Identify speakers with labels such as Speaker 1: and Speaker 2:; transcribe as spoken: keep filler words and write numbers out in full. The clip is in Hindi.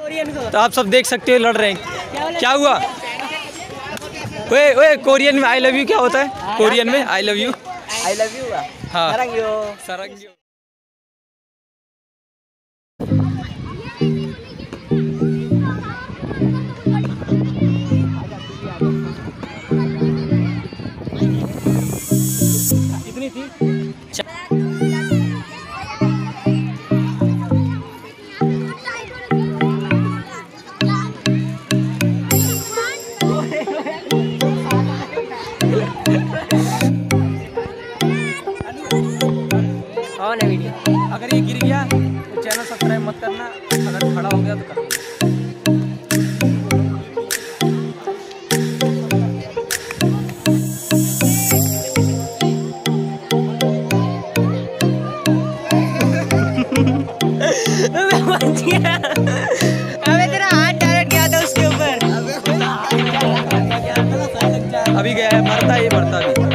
Speaker 1: तो आप सब देख सकते हो लड़ रहे हैं। क्या हुआ? ओए ओए कोरियन में आई लव यू क्या होता है? कोरियन में I love you
Speaker 2: I love you.
Speaker 1: हाँ
Speaker 2: सरंग्यो
Speaker 1: सरंग्यो। कितनी थी?
Speaker 2: ऑन है वीडियो।
Speaker 1: अगर ये गिर गया तो चैनल सब्सक्राइब मत करना, अगर खड़ा हो गया तो कर
Speaker 2: अबे तेरा हाथ डायरेक्ट गया था उसके ऊपर।
Speaker 1: अभी गया है, मरता है ये मरता भी।